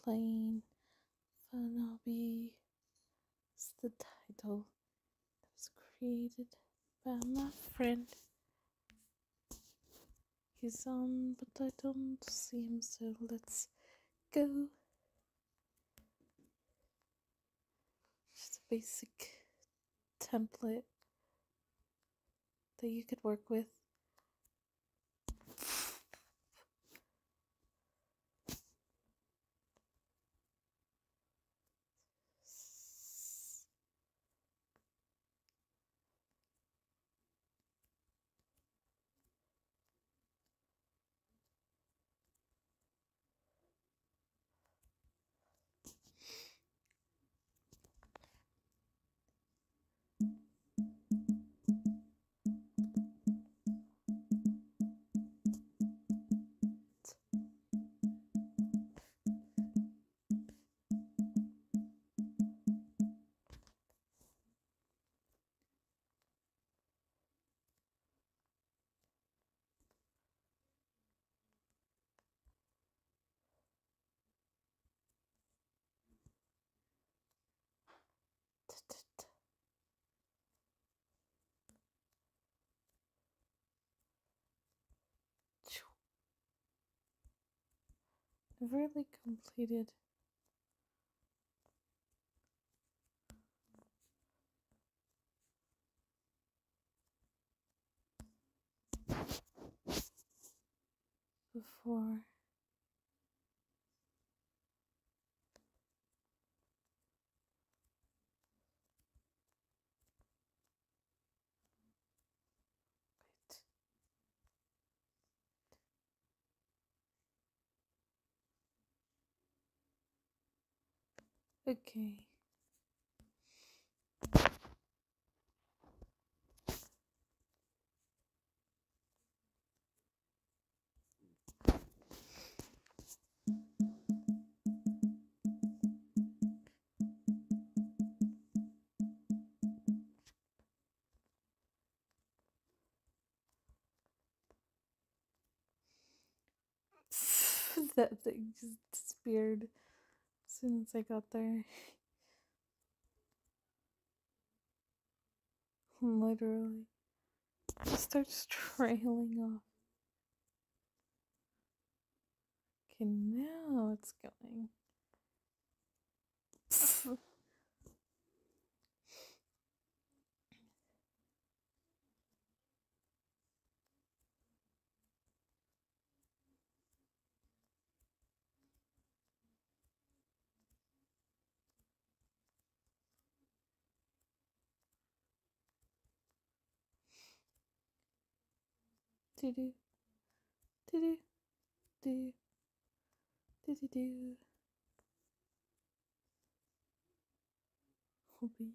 playing Fanabi is the title that was created by my friend. He's on, but I don't see him, so let's go. Just a basic template that you could work with. I've really completed before. Wait. Okay. That thing just disappeared as soon as I got there. Literally. It starts trailing off. Okay, now it's going. Do do do do do do do do. Hobby.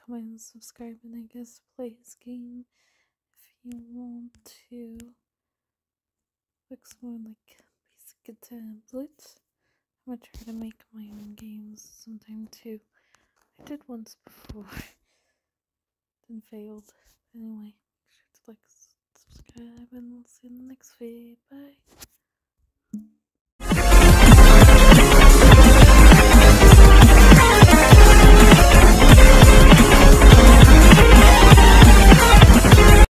comment, and subscribe, and I guess play his game if you want to. Looks more like basic tablet. I'm gonna try to make my own games sometime too. I did once before, then failed. Anyway, make sure to like, subscribe, and we'll see you in the next video. Bye.